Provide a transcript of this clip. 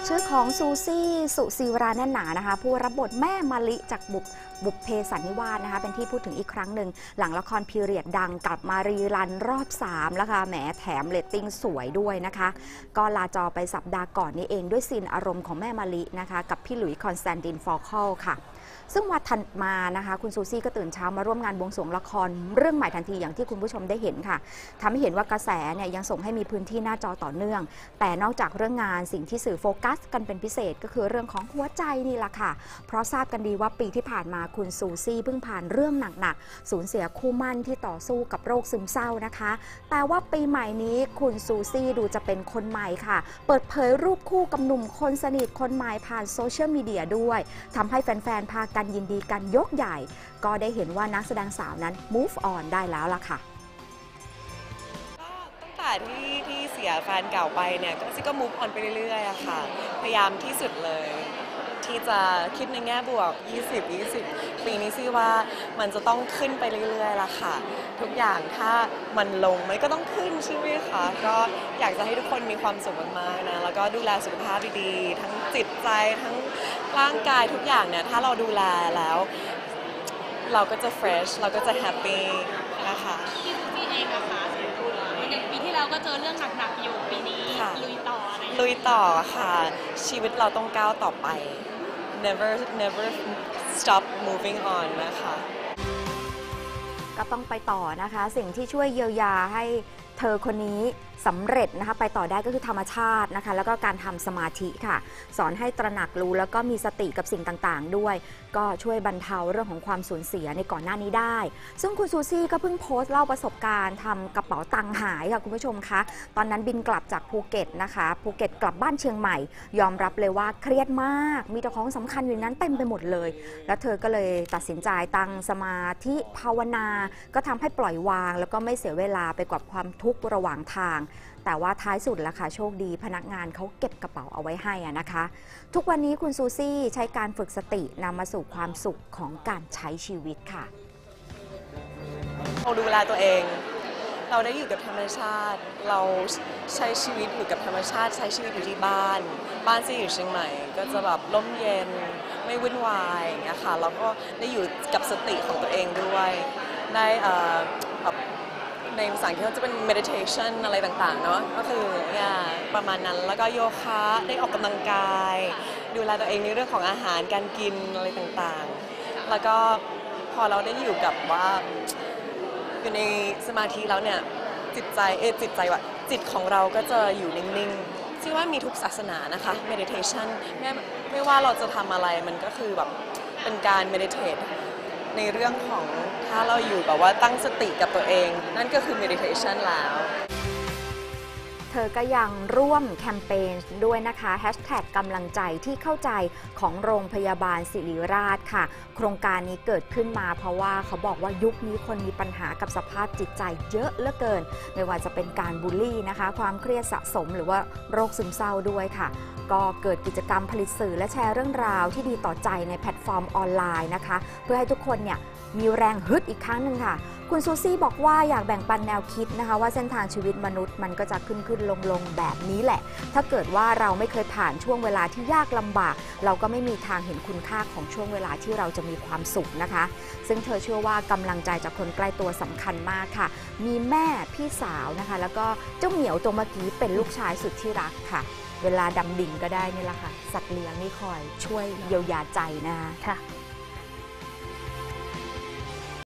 ชื่อของซูซี่สุศิวราแน่นหนานะคะผู้รับบทแม่มะลิจากบุพเพสันนิวาสนะคะเป็นที่พูดถึงอีกครั้งหนึ่งหลังละครพีเรียดดังกลับมารีรันรอบ3แล้วค่ะแหมแถมเรตติ้งสวยด้วยนะคะก็ลาจอไปสัปดาห์ก่อนนี้เองด้วยซีนอารมณ์ของแม่มะลินะคะกับพี่หลุยส์คอนสแตนตินฟอลคอลค่ะซึ่งวันถัดมานะคะคุณซูซี่ก็ตื่นเช้ามาร่วมงานบวงสรวงละครเรื่องใหม่ทันทีอย่างที่คุณผู้ชมได้เห็นค่ะทำให้เห็นว่ากระแสเนี่ยยังส่งให้มีพื้นที่หน้าจอต่อเนื่องแต่นอกจากเรื่องงานสิ่งที่สื่อโฟกัสกันเป็นพิเศษก็คือเรื่องของหัวใจนี่แหละค่ะเพราะทราบกันดีว่าปีที่ผ่านมาคุณซูซี่เพิ่งผ่านเรื่องหนักๆสูญเสียคู่มั่นที่ต่อสู้กับโรคซึมเศร้านะคะแต่ว่าปีใหม่นี้คุณซูซี่ดูจะเป็นคนใหม่ค่ะเปิดเผยรูปคู่กับหนุ่มคนสนิทคนใหม่ผ่านโซเชียลมีเดียด้วยทำให้แฟนๆพากันยินดีกันยกใหญ่ก็ได้เห็นว่านักแสดงสาวนั้น move on ได้แล้วล่ะค่ะตั้งแต่ที่เสียแฟนเก่าไปเนี่ยก็ move on ไปเรื่อยๆอะค่ะพยายามที่สุดเลยที่จะคิดในแง่บวก20 ปีนี้ซี่ว่ามันจะต้องขึ้นไปเรื่อยๆละค่ะทุกอย่างถ้ามันลงมันก็ต้องขึ้นใช่ไหมคะก็อยากจะให้ทุกคนมีความสุขมากๆนะแล้วก็ดูแลสุขภาพดีๆทั้งจิตใจทั้งร่างกายทุกอย่างเนี่ยถ้าเราดูแลแล้วเราก็จะ fresh เราก็จะ happy นะคะพี่ซูซี่เองอะคะ1 ปีที่แล้วก็เจอเรื่องหนักๆอยู่ปีนี้ลุยต่ออะไรลุยต่อค่ะชีวิตเราต้องก้าวต่อไป never stop moving on นะคะก็ต้องไปต่อนะคะสิ่งที่ช่วยเยียวยาให้เธอคนนี้สำเร็จนะคะไปต่อได้ก็คือธรรมชาตินะคะแล้วก็การทำสมาธิค่ะสอนให้ตระหนักรู้แล้วก็มีสติกับสิ่งต่างๆด้วยก็ช่วยบรรเทาเรื่องของความสูญเสียในก่อนหน้านี้ได้ซึ่งคุณซูซี่ก็เพิ่งโพสต์เล่าประสบการณ์ทำกระเป๋าตังค์หายค่ะคุณผู้ชมคะตอนนั้นบินกลับจากภูเก็ตนะคะภูเก็ตกลับบ้านเชียงใหม่ยอมรับเลยว่าเครียดมากมีแต่ของสำคัญอยู่นั้นเต็มไปหมดเลยแล้วเธอก็เลยตัดสินใจตั้งสมาธิภาวนาก็ทำให้ปล่อยวางแล้วก็ไม่เสียเวลาไปกับความทุกข์ระหว่างทางแต่ว่าท้ายสุดแล้วค่ะโชคดีพนักงานเขาเก็บกระเป๋าเอาไว้ให้นะคะทุกวันนี้คุณซูซี่ใช้การฝึกสตินำมาสู่ความสุขของการใช้ชีวิตค่ะเราดูแลตัวเองเราได้อยู่กับธรรมชาติเราใช้ชีวิตอยู่กับธรรมชาติใช้ชีวิตอยู่ที่บ้านซี่อยู่เชียงใหม่ก็จะแบบร่มเย็นไม่วุ่นวายอย่างเงี้ยค่ะแล้วก็ได้อยู่กับสติของตัวเองด้วยได้แบบในภาษาอังกฤษเขาจะเป็น meditation อะไรต่างๆเนาะก็คือประมาณนั้นแล้วก็โยคะได้ออกกำลังกายดูแลตัวเองในเรื่องของอาหารการกินอะไรต่างๆแล้วก็พอเราได้อยู่กับว่าอยู่ในสมาธิแล้วเนี่ยจิตของเราก็จะอยู่นิ่งๆที่ว่ามีทุกศาสนานะคะ meditation ไม่ว่าเราจะทำอะไรมันก็คือแบบเป็นการ meditate ในเรื่องของถ้าเราอยู่แบบว่าตั้งสติกับตัวเองนั่นก็คือ meditation แล้วเธอก็ยังร่วมแคมเปญด้วยนะคะแฮชแท็กกำลังใจที่เข้าใจของโรงพยาบาลศิริราชค่ะโครงการนี้เกิดขึ้นมาเพราะว่าเขาบอกว่ายุคนี้คนมีปัญหากับสภาพจิตใจเยอะเหลือเกินไม่ว่าจะเป็นการบูลลี่นะคะความเครียดสะสมหรือว่าโรคซึมเศร้าด้วยค่ะก็เกิดกิจกรรมผลิตสื่อและแชร์เรื่องราวที่ดีต่อใจในแพลตฟอร์มออนไลน์นะคะเพื่อให้ทุกคนเนี่ยมีแรงฮึดอีกครั้งหนึ่งค่ะคุณซูซี่บอกว่าอยากแบ่งปันแนวคิดนะคะว่าเส้นทางชีวิตมนุษย์มันก็จะขึ้นลงแบบนี้แหละถ้าเกิดว่าเราไม่เคยผ่านช่วงเวลาที่ยากลำบากเราก็ไม่มีทางเห็นคุณค่าของช่วงเวลาที่เราจะมีความสุขนะคะซึ่งเธอเชื่อว่ากำลังใจจากคนใกล้ตัวสำคัญมากค่ะมีแม่พี่สาวนะคะแล้วก็เจ้าเหมียวตัวเมื่อกี้เป็นลูกชายสุดที่รักค่ะเวลาดำดิ่งก็ได้นี่แหละค่ะสัตว์เลี้ยงนี่คอยช่วยเยียวยาใจนะคะ